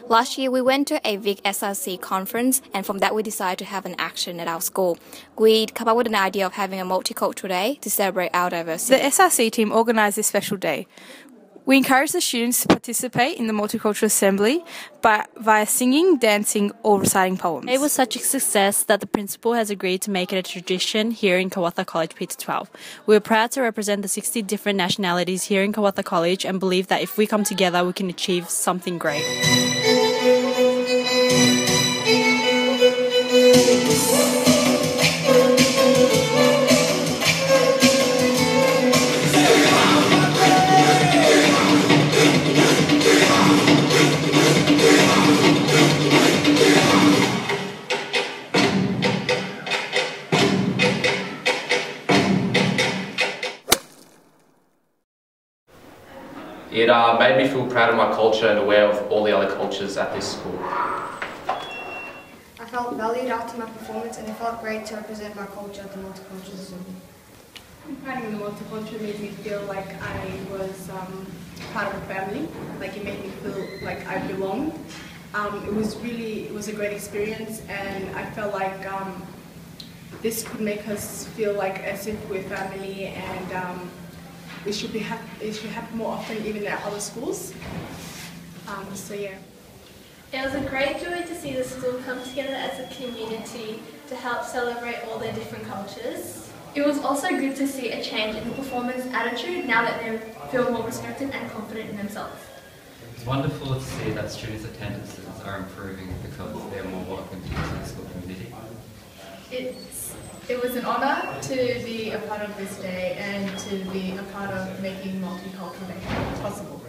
Last year, we went to a Vic SRC conference, and from that, we decided to have an action at our school. We'd come up with an idea of having a multicultural day to celebrate our diversity. The SRC team organised this special day. We encouraged the students to participate in the Multicultural Assembly via singing, dancing or reciting poems. It was such a success that the principal has agreed to make it a tradition here in Karratha College Peter 12. We are proud to represent the 60 different nationalities here in Karratha College and believe that if we come together we can achieve something great. It made me feel proud of my culture and aware of all the other cultures at this school. I felt valued after my performance and it felt great to represent my culture at the Multicultural Assembly. Having the multicultural made me feel like I was part of a family, like it made me feel like I belonged. It was a great experience and I felt like this could make us feel like as if we're family and it should happen more often even at other schools. So yeah. It was a great joy to see the school come together as a community to help celebrate all their different cultures. It was also good to see a change in the performance attitude now that they feel more respected and confident in themselves. It's wonderful to see that students' attendances are improving because they're more welcome to the school community. It was an honour to be a part of this day and to be a part of making Multicultural Day possible.